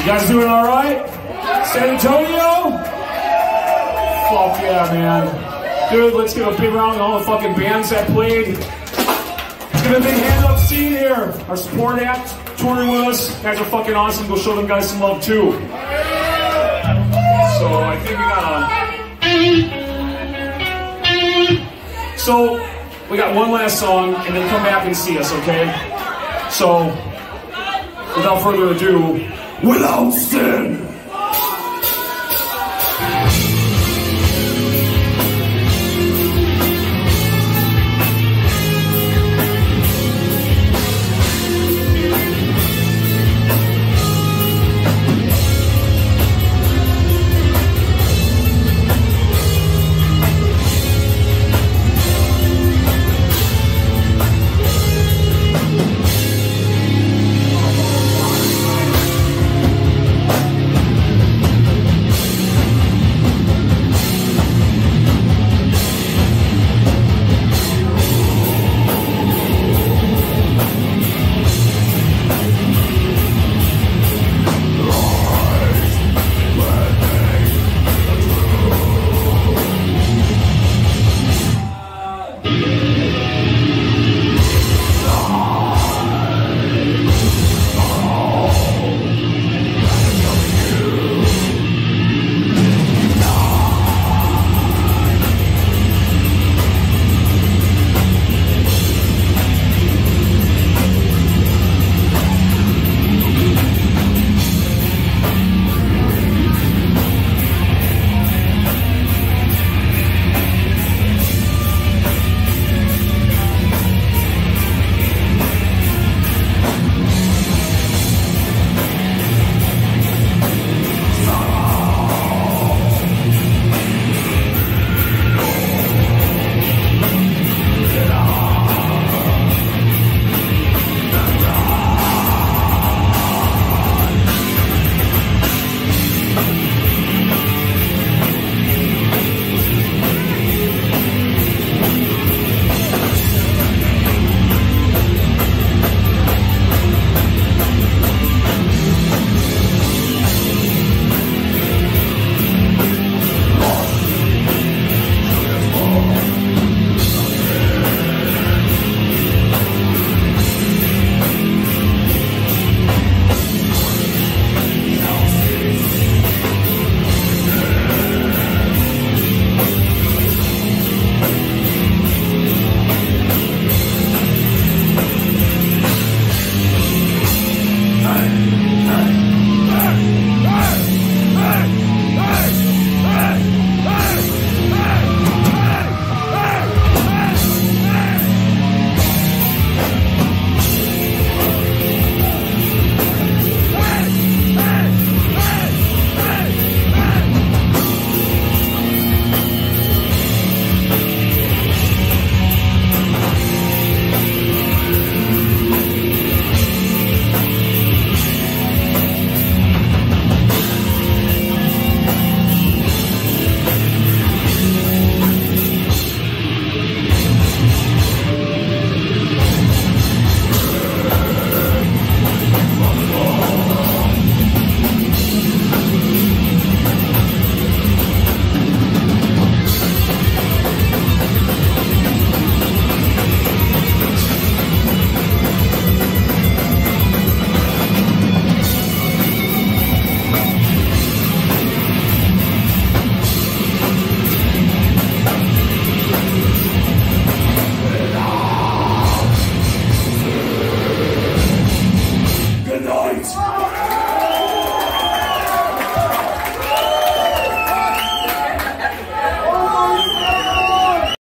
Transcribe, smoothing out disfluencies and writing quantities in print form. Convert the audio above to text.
guys doing all right? San Antonio? Fuck yeah, man. Dude, let's give a big round of all the fucking bands that played. Let's give a big hand up scene here. Our support act touring with us. You guys are fucking awesome. Go show them guys some love too. So I think we got one last song and then come back and see us, okay? So without further ado, Without Sin!